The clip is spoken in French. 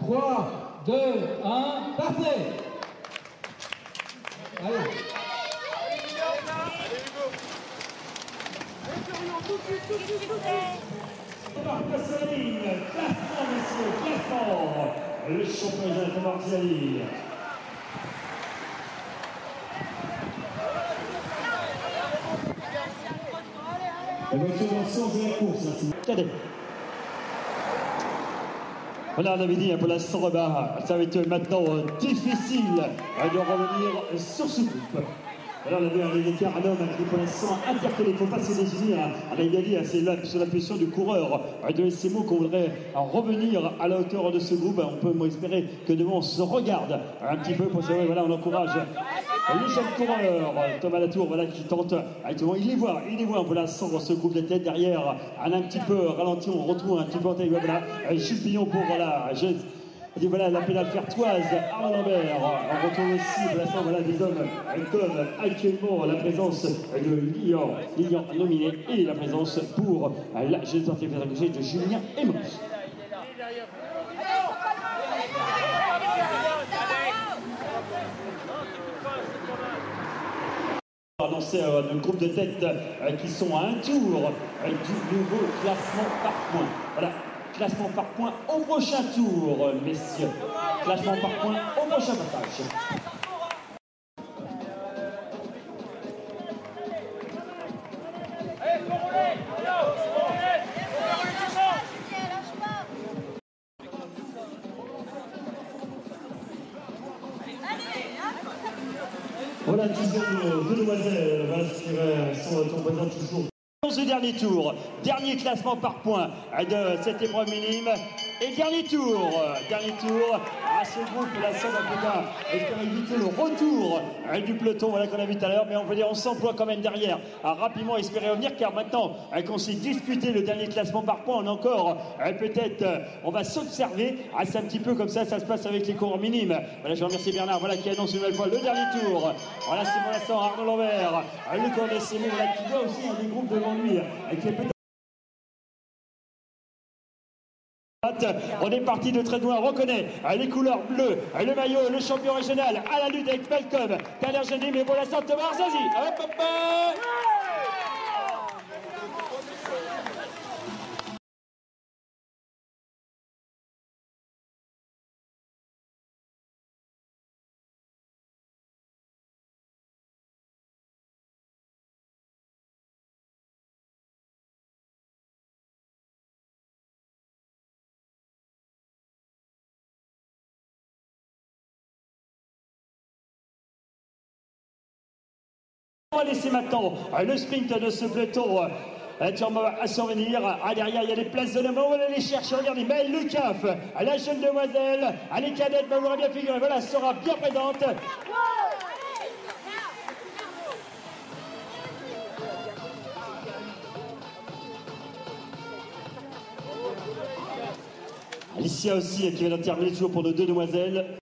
3, 2, 1, partez. Allez. Marc Saline, classement, messieurs, classement. Le champion de Martiali. La voiture dans le sens de la course, là. Voilà, on avait dit pour l'instant, ça va être maintenant difficile de revenir sur ce groupe. Voilà, on a vu un écart à l'homme qui pour l'instant interpellé, il ne faut pas se désirer. On a dit, c'est là, sur la pression du coureur de SMO qu'on voudrait revenir à la hauteur de ce groupe. On peut espérer que devant on se regarde un petit peu pour savoir, voilà, on encourage le jeune coureur, Thomas Latour, voilà, qui tente, il les voit pour l'instant dans ce groupe de tête derrière, on a un petit peu ralenti, on retrouve un petit peu en tête, voilà, Jules Pillon pour, voilà, et voilà la pédale fertoise, Arnaud Lambert. On retrouve aussi pour l'instant, voilà, des hommes comme actuellement la présence de Lilian nominé et la présence pour la gestion de Julien Emos. Annoncer le groupe de tête qui sont à un tour du nouveau classement par points. Voilà, classement par points au prochain tour, messieurs. Classement par points au prochain passage. Voilà, deux demoiselles, sont présentes toujours. Dans ce dernier tour, dernier classement par points de cette épreuve minime. Et dernier tour à ce groupe, la Somme espère éviter le retour du peloton, voilà qu'on a vu tout à l'heure, mais on peut dire on s'emploie quand même derrière à rapidement espérer revenir, car maintenant qu'on s'est disputé le dernier classement par points, on a encore peut-être, on va s'observer, c'est un petit peu comme ça se passe avec les coureurs minimes. Voilà, je remercie Bernard, voilà, qui annonce une nouvelle fois le dernier tour. Voilà, c'est pour l'instant Arnaud Lambert, le corps de Simon, voilà, qui voit aussi des groupes devant lui, qui est peut-être. On est parti de très loin, on reconnaît les couleurs bleues, le maillot, le champion régional à la lutte avec Malcolm, Taler Génie, mais pour l'instant Thomas Arzazi. Hop, hop, hop. On va laisser maintenant le sprint de ce peloton à survenir. Derrière, il y a des places de l'homme. On va aller les chercher. Regardez, Maëlle Lecaf, la jeune demoiselle, les cadettes, vous aurez bien figuré. Voilà, sera bien présente. Alicia aussi, qui va terminer toujours pour nos deux demoiselles.